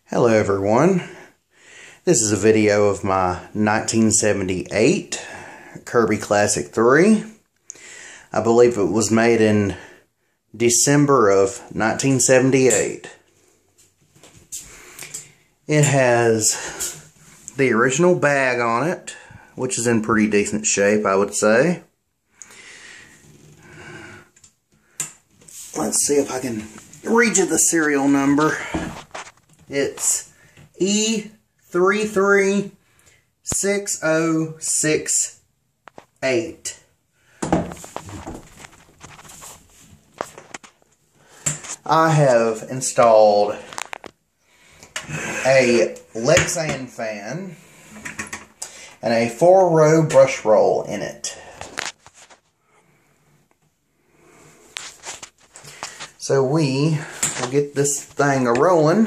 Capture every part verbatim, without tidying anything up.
Hello everyone, this is a video of my nineteen seventy-eight Kirby Classic three. I believe it was made in December of nineteen seventy-eight. It has the original bag on it, which is in pretty decent shape, I would say. Let's see if I can read you the serial number. It's E three three six zero six eight. I have installed a Lexan fan and a four-row brush roll in it. So we will get this thing a-rolling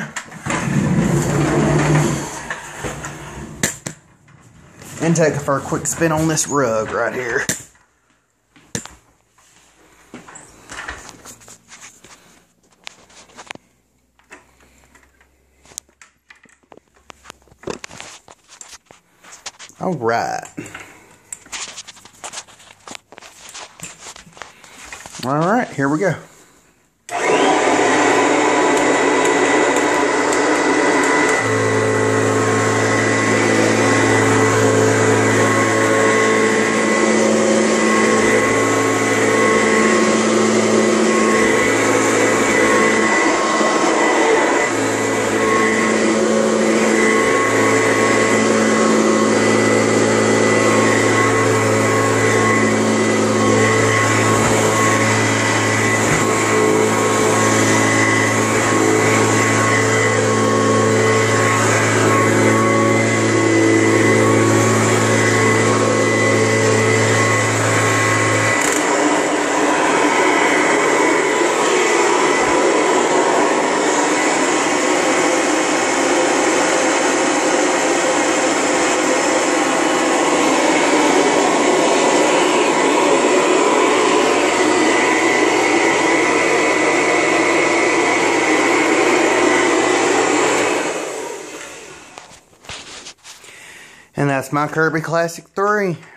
and take it for a quick spin on this rug right here. All right. All right, here we go. And that's my Kirby Classic three.